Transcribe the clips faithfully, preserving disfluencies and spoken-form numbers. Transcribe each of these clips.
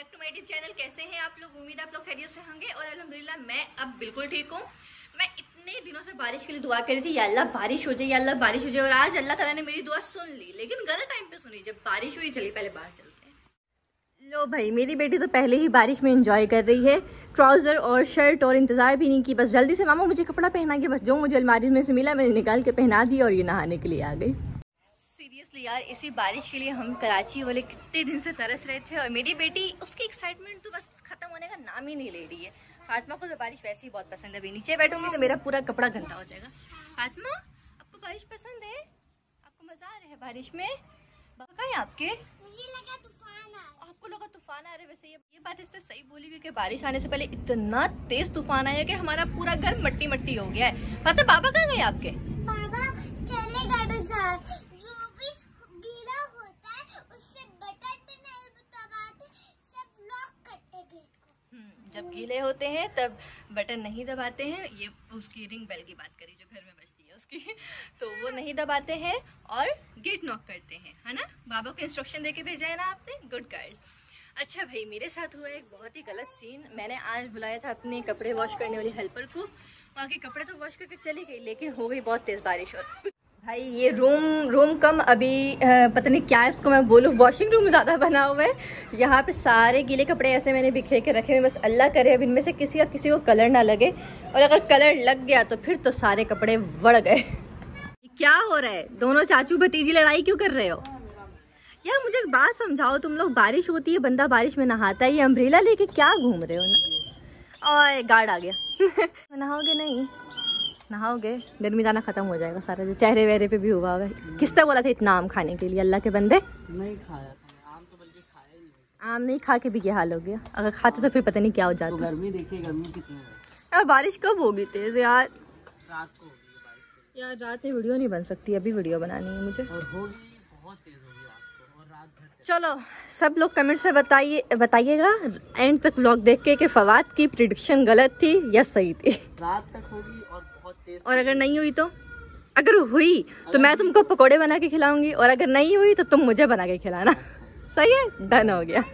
Back to my YouTube channel. कैसे हैं आप लोग? उम्मीद आप लोग खैरियत से होंगे और अल्हम्दुलिल्लाह मैं अब बिल्कुल ठीक हूँ। मैं इतने दिनों से बारिश के लिए दुआ करी थी, या अल्लाह बारिश हो जाए, या अल्लाह बारिश हो जाए, और आज अल्लाह ताला ने मेरी दुआ सुन ली, लेकिन गलत टाइम पे सुनी। जब बारिश हुई, चलिए पहले बाहर चलते हैं। लो भाई, मेरी बेटी तो पहले ही बारिश में एंजॉय कर रही है। ट्राउजर और शर्ट और इंतजार भी नहीं की, बस जल्दी से मामा मुझे कपड़ा पहना के, बस जो मुझे अलमारी में से मिला मैंने निकाल के पहना दिया और ये नहाने के लिए आ गई। सीरियसली यार, इसी बारिश के लिए हम कराची वाले कितने दिन से तरस रहे थे, और मेरी बेटी उसकी एक्साइटमेंट तो बस खत्म होने का नाम ही नहीं ले रही है। फातिमा को तो बारिश वैसे ही बहुत पसंद है, अभी नीचे बैठूंगी तो मेरा पूरा कपड़ा गंदा हो जाएगा। फातिमा, आपको बारिश पसंद है? आपको मजा आ रहा है बारिश में? कहाँ है आपके? मुझे लगा तूफान आ आपको लगा तूफान आ रहा है? वैसे ये ये बात इसने सही बोली, क्योंकि बारिश आने से पहले इतना तेज तूफान आया कि हमारा पूरा घर मट्टी मट्टी हो गया है। पता बाबा कहाँ गए आपके? बाबा चले गए बाजार। जो भी गीला होता है उससे बटन पे नहीं दबाते, सब लॉक करते गेट को। जब गीले होते हैं तब बटन नहीं दबाते हैं। ये उसकी रिंग बेल की बात करी जो घर में बजती है उसकी तो वो नहीं दबाते हैं और गेट नॉक करते हैं, है ना? बाबा को इंस्ट्रक्शन देके भेजा है ना आपने? Good girl. अच्छा भाई, मेरे साथ हुआ एक बहुत ही गलत सीन। मैंने आज बुलाया था अपने कपड़े वॉश करने वाली हेल्पर को, वहाँ के कपड़े तो वॉश करके चली गई, लेकिन हो गई बहुत तेज़ बारिश। और भाई ये रूम रूम कम अभी आ, पता नहीं क्या है उसको मैं बोलूँ, वॉशिंग रूम ज़्यादा बना हुआ है। यहाँ पे सारे गीले कपड़े ऐसे मैंने बिखेर के रखे हुए, बस अल्लाह करे अब इनमें से किसी का किसी को कलर ना लगे, और अगर कलर लग गया तो फिर तो सारे कपड़े वड़ गए। क्या हो रहा है? दोनों चाचू भतीजी लड़ाई क्यों कर रहे हो यार? मुझे एक बात समझाओ, तुम लोग बारिश होती है, बंदा बारिश में नहाता है, ये अम्ब्रेला लेके क्या घूम रहे हो ना? और गार्ड आ गया नहाओगे नहीं? नहाओगे? गर्मी दाना खत्म हो जाएगा सारा, जो चेहरे वेहरे पे भी हुआ है। किसने बोला था इतना आम खाने के लिए? अल्लाह के बंदे, नहीं खाया था आम, तो बल्कि खाया ही नहीं। आम नहीं खा के भी क्या हाल हो गया? अगर खाते तो फिर पता नहीं क्या हो जाता। तो गर्मी देखिए, गर्मी कितनी है यार। बारिश कब होगी तेज यार? रात को होगी बारिश। यार रात में वीडियो नहीं बन सकती, अभी वीडियो बनानी है मुझे, और होगी बहुत तेज होगी रात को, और रात भर। चलो सब लोग कमेंट से बताइए बताइएगा एंड तक व्लॉग देख के कि फवाद की प्रिडिक्शन गलत थी या सही थी। रात तक होगी और बहुत तेज। और अगर नहीं हुई तो? अगर हुई तो मैं तुमको पकोड़े बना के खिलाऊंगी, और अगर नहीं हुई तो तुम मुझे बना के खिलाना। सही है? डन हो गया।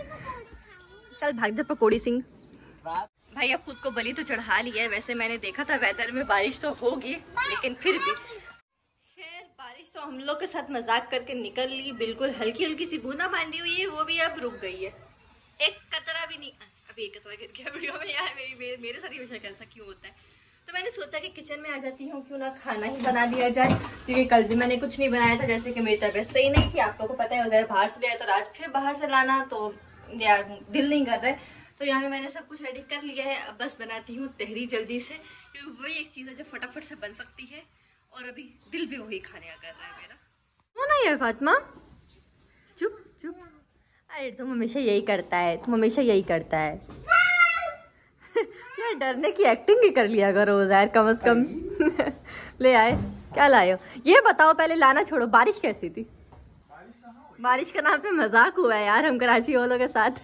चल भाग जा पकोड़ी सिंह। भाई अब खुद को बलि तो चढ़ा लिया है। वैसे मैंने देखा था वेदर में बारिश तो होगी, लेकिन फिर भी खैर बारिश तो हम लोग के साथ मजाक करके निकल ली। बिल्कुल हल्की हल्की सी बूंदा बांधी हुई है, वो भी अब रुक गई है। एक कतरा भी नहीं। अभी एक कतरा गिर गया वीडियो में यार। मेरी मेरे, मेरे साथ हमेशा ऐसा क्यों होता है? तो मैंने सोचा कि किचन में आ जाती हूँ, क्यों ना खाना ही बना लिया जाए, क्योंकि कल भी मैंने कुछ नहीं बनाया था। जैसे कि मेरी तबीयत सही नहीं थी, आप लोगों को पता है, उधर बाहर से लाया, तो आज फिर बाहर से लाना तो यार दिल नहीं कर रहा है। तो यहाँ पे मैंने सब कुछ रेडी कर लिया है। अब बस बनाती हूँ तहरी जल्दी से, क्योंकि वही एक चीज़ है जो फटाफट से बन सकती है, और अभी दिल भी वही खाने का कर रहा है मेरा। हो ना यार फातिमा, चुप चुप। अरे तुम हमेशा यही करता है, तुम हमेशा यही करता है यार डरने की एक्टिंग ही कर लिया करो यार, कम से कम ले आए, क्या लाए हो ये बताओ पहले। लाना छोड़ो, बारिश कैसी थी? बारिश के नाम पे मजाक हुआ है यार हम कराची वालों के साथ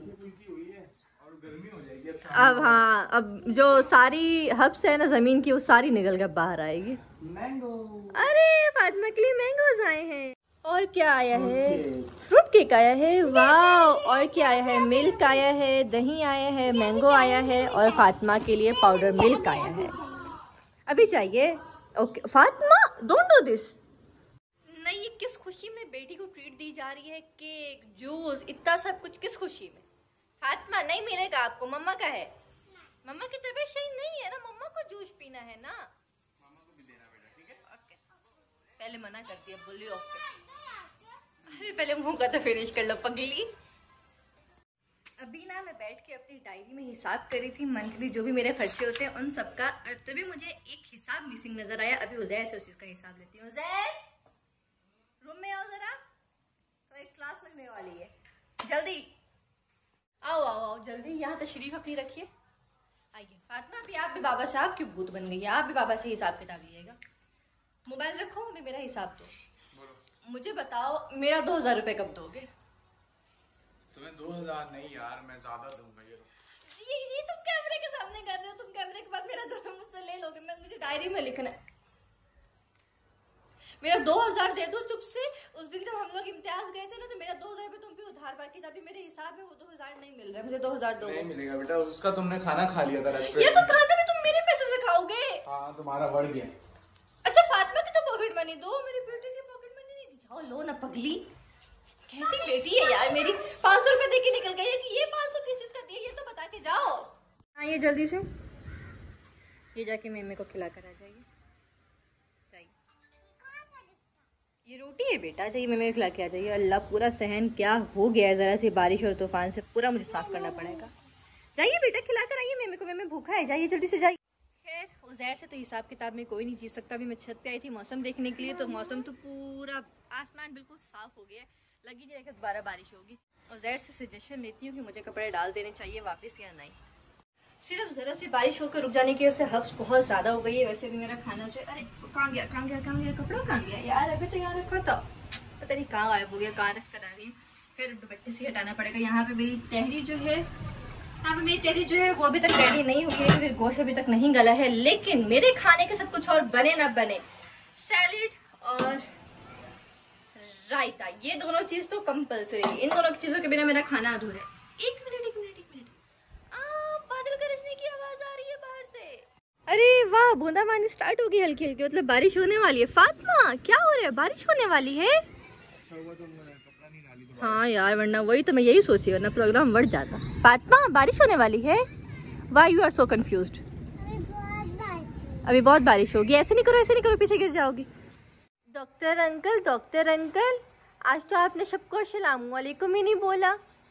अब हाँ, अब जो सारी हब्स है ना जमीन की, वो सारी निकल कर बाहर आएगी। मैंगो। अरे फातिमा के लिए मैंगोज आए हैं। और क्या आया है? फ्रूट केक आया है, वाह। और क्या आया है? मिल्क आया है, दही आया है, मैंगो आया है, और फातिमा के लिए पाउडर मिल्क आया है। अभी चाहिए? Okay Fatima, don't do this. नहीं, ये किस खुशी में बेटी को ट्रीट दी जा रही है? केक, जूस, इतना सब कुछ किस खुशी में? फातिमा नहीं मिलेगा आपको, मम्मा का है। मम्मा की तबीयत सही नहीं है ना, मम्मा को जूस पीना है ना। मम्मा को भी देना बेटा, ठीक है? ओके। पहले मना कर दिया, बोली ओके। अरे पहले मुंह का तो फिनिश कर लो पगली। अभी ना मैं बैठ के अपनी डायरी में हिसाब करी थी, मंथली जो भी मेरे खर्चे होते हैं उन सबका, तभी मुझे एक हिसाब मिसिंग नजर आया। अभी उजैर से उसी का हिसाब लेती हूँ। उजैर, रूम में आओ जरा, तो एक क्लास लगने वाली है, जल्दी आओ आओ आओ जल्दी। यहाँ तशरीफ अपनी रखिए, आइए। फातिमा अभी आप भी बाबा से, आप क्यों भूत बन गई है? आप भी बाबा से हिसाब किताब लिएगा। मोबाइल रखो, अभी मेरा हिसाब दो। मुझे बताओ मेरा दो हजार रुपये कब दोगे? तुम्हें दो हजार नहीं यार, मैं ज्यादा दूंगा। ये ये, ये तुम कैमरे के सामने कर रहे हो, तुम कैमरे के बाद मेरा दो मुझसे ले लोगे? मैं मुझे डायरी में लिखना है। मेरा दो हजार दे दो चुप से। उस दिन जब हम लोग इम्तियाज गए थे ना, तो मेरा दो हजार रुपये तुम पे उधार बाहर बाकी अभी मेरे हिसाब में वो दो हजार नहीं मिल रहा है, मुझे दो हजार दो। नहीं मिलेगा बेटा, उसका तुमने खाना खा लिया था ये रेस्टोरेंट तो खाना भी तुम मेरे पैसे से खाओगे। हाँ तुम्हारा बढ़ गया। अच्छा फातिमा की तो पॉकेट मनी दो, मेरी बेटी की पॉकेट मनी नहीं दी। जाओ लो ना पगली, कैसी बेटी है यार मेरी। पाँच सौ रुपए दे के निकल गई है कि ये पाँच सौ किस चीज का दिया, ये तो बता के जाओ। आइए जल्दी से, ये जाके मेमे को खिला कर आ जाइए। ये रोटी है बेटा, जाइए मेमे को खिला के आ जाइए। अल्लाह पूरा सहन क्या हो गया है जरा सी बारिश और तूफान से, पूरा मुझे साफ करना पड़ेगा। जाइए बेटा खिला कर आइए मेमे को, मेमे भूखा है, जाइए जल्दी से जाइए। खैर उज़ैर से तो हिसाब किताब में कोई नहीं जीत सकता। अभी मैं छत पे आई थी मौसम देखने के लिए, तो मौसम तो पूरा आसमान बिल्कुल साफ हो गया है, लगी नहीं रहा दोबारा बारिश होगी। उज़ैर से सजेशन लेती हूँ कि मुझे कपड़े डाल देने चाहिए वापस या नहीं। सिर्फ जरा सी बारिश होकर रुक जाने की वजह से हब्स बहुत ज्यादा हो गई है। वैसे भी मेरा खाना जो है, अरे कहाँ गया कहाँ गया कहाँ गया कपड़ा कहाँ गया यार, अभी तो यहाँ रखा था, पता नहीं कहाँ गायब हो गया, कहाँ रख कर आ रही है। फिर दुपट्टे से हटाना पड़ेगा। यहाँ पे मेरी तहरी जो है, यहाँ पे मेरी तहरी जो है वो अभी तक रेडी नहीं हुई है क्योंकि गोश्त अभी तक नहीं गला है। लेकिन मेरे खाने के साथ कुछ और बने ना बने, सैलेड और रायता, ये दोनों चीज तो कंपल्सरी। इन दोनों की चीजों के बिना मेरा खाना अधूरा है। एक मिनट एक मिनट एक मिनट, बादल गरजने की आवाज आ रही है बाहर से। अरे वाह, बूंदाबांदी स्टार्ट हो गई हल्की हल्की, मतलब बारिश होने वाली है। फातिमा क्या हो रहा है, बारिश होने वाली है? हाँ यार, वरना वही तो मैं यही सोची, वरना प्रोग्राम बढ़ जाता। फातिमा बारिश होने वाली है? Why you are so confused? अभी बहुत बारिश होगी। ऐसे नहीं करो ऐसे नहीं करो, पीछे गिर जाओगी। डॉक्टर अंकल डॉक्टर अंकल, आज तो आपने सबको अस्सलाम वालेकुम ही नहीं बोला।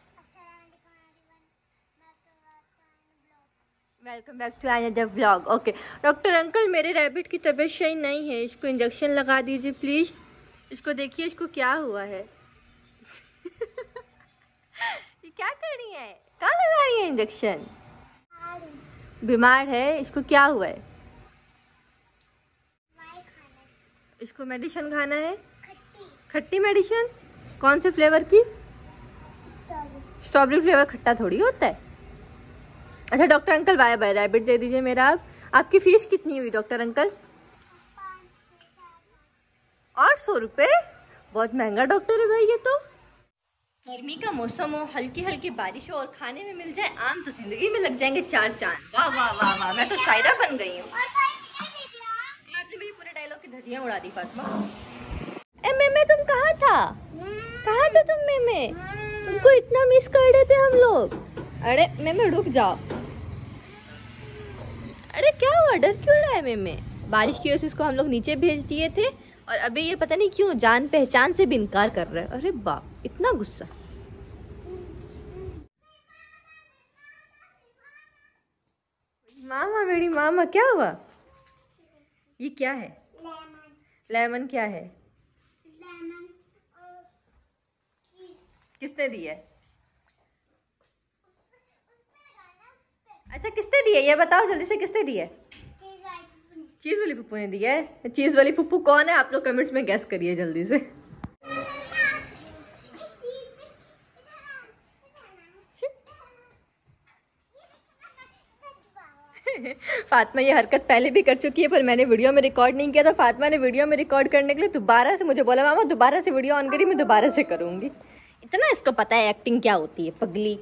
Welcome back to another vlog. Okay doctor uncle, मेरे रैबिट की तबीयत सही नहीं है, इसको इंजेक्शन लगा दीजिए प्लीज। इसको देखिए इसको क्या हुआ है। ये क्या कर रही है, कहाँ लगा रही है इंजेक्शन? बीमार है, इसको क्या हुआ है? इसको मेडिसिन खाना है, खट्टी मेडिसिन। कौन से फ्लेवर की? स्ट्रॉबेरी फ्लेवर खट्टा थोड़ी होता है। अच्छा doctor uncle bye bye, rabbit दे दीजिए मेरा आप। आपकी फीस कितनी हुई डॉक्टर अंकल? आठ सौ रुपये, बहुत महंगा डॉक्टर है भाई ये तो। गर्मी का मौसम हो, हल्की हल्की बारिश हो और खाने में मिल जाए आम, तो जिंदगी में लग जाएंगे चार चांद। वाह वाह वाह वाह, मैं तो शायरा बन गई हूँ। आपने मेरी पूरे डायलॉग की धज्जियां उड़ा दी फातिमा। ए मेमे तुम कहाँ था, कहाँ था तुम मेमे? तुमको इतना मिस कर रहे थे हम लोग। अरे मेमे रुक जाओ। अरे क्या हुआ, डर क्यों रहा है मेमे? बारिश की वजह से इसको हम लोग नीचे भेज दिए थे और अभी ये पता नहीं क्यों जान पहचान से भी इनकार कर रहा है। अरे बाप, इतना गुस्सा। मामा मेरी मामा, क्या हुआ? ये क्या है? लेमन। लेमन क्या है? लेमन और किसने दिया? अच्छा किसने दिया ये बताओ जल्दी से, किसने दिया? चीज वाली पुप्पू ने दिया है। चीज वाली पुप्पू कौन है आप लोग कमेंट्स में गैस करिए जल्दी से। फातिमा ये हरकत पहले भी कर चुकी है पर मैंने वीडियो में रिकॉर्ड नहीं किया था। फातिमा ने वीडियो में रिकॉर्ड करने के लिए दोबारा से मुझे बोला मामा दोबारा से वीडियो ऑन करी, मैं दोबारा से करूंगी। इतना इसको पता है एक्टिंग क्या होती है पगली।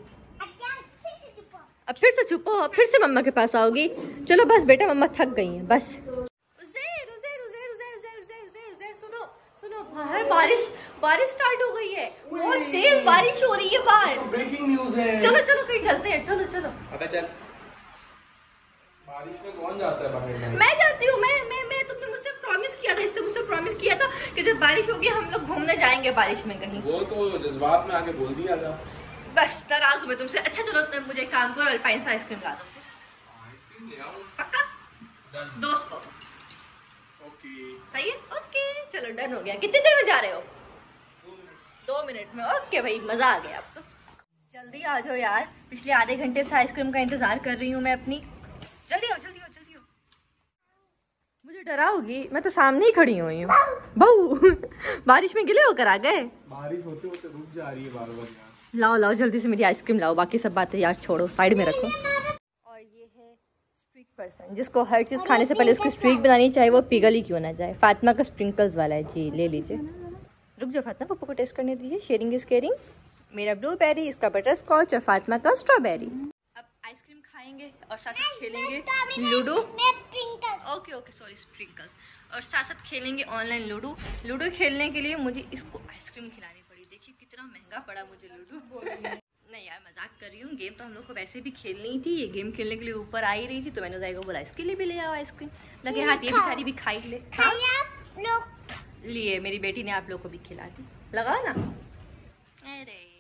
अब फिर से छुपो, अब फिर से मम्मा के पास आओगी। चलो बस बेटा मम्मा थक गई हैं बस। उज़ैर, उज़ैर, उज़ैर, उज़ैर, उज़ैर, उज़ैर, उज़ैर, उज़ैर, सुनो सुनो, बाहर बारिश बारिश स्टार्ट हो गई है, बहुत तेज बारिश हो रही है बाहर। ब्रेकिंग न्यूज है। चलो चलो कहीं चलते हैं, चलो चलो। पता चल बारिश में कौन जाता है बाहर? मैं जाती हूँ। मैं मैं मैं तुमने मुझसे प्रॉमिस किया था, इसने मुझसे प्रॉमिस किया था कि जब बारिश होगी हम लोग घूमने जाएंगे बारिश में कहीं। वो तो जज्बात में आके बोल दिया था। बस नाराज हूँ मैं तुमसे। अच्छा चलो मुझे काम करो, अल्पाइन सा आइसक्रीम ला दो। आइसक्रीम ले आऊं? पक्का? दोस्त को। ओके सही है, ओके चलो डन हो गया। कितनी देर में जा रहे हो? दो मिनट में। ओके भाई मजा आ गया। अब तो जल्दी आ जाओ यार, पिछले आधे घंटे से आइसक्रीम का इंतजार कर रही हूँ मैं अपनी। जल्दी आओ जल्दी आओ जल्दी आओ। मुझे डराओगी? मैं तो सामने ही खड़ी हुई हूँ। बहू बारिश में गिले होकर आ गए। बारिश होते होते रुक जा रही है बार बार यार। लाओ लाओ जल्दी से मेरी आइसक्रीम लाओ, बाकी सब बातें यार छोड़ो साइड में रखो। और ये है स्ट्रीक पर्सन जिसको हर चीज खाने से पहले उसकी स्ट्रीक बनानी चाहिए, वो पिघल ही क्यों ना जाए। फातिमा का स्प्रिंकल्स वाला है जी, ले लीजिए। रुक जाओ फातिमा, पप्पू को टेस्ट करने दीजिए। Sharing is caring. मेरा ब्लूबेरी, इसका बटर स्कॉच और फातिमा का स्ट्रॉबेरी। अब आइसक्रीम खाएंगे और साथ साथ खेलेंगे ludo. Okay okay sorry sprinkles. और साथ साथ खेलेंगे ऑनलाइन लूडो। लूडो खेलने के लिए मुझे इसको आइसक्रीम खिलानी पड़ी। देखिए कितना महंगा पड़ा मुझे लूडो। नहीं यार मजाक कर रही हूँ, गेम तो हम लोग को वैसे भी खेलनी ही थी। ये गेम खेलने के लिए ऊपर आ ही रही थी तो मैंने जाएगा बोला इसके लिए भी ले आओ आइसक्रीम। लगे हाथ ये बेचारी भी खाई ले। हाँ? लिए मेरी बेटी ने आप लोग को भी खिला दी। लगाओ ना। अरे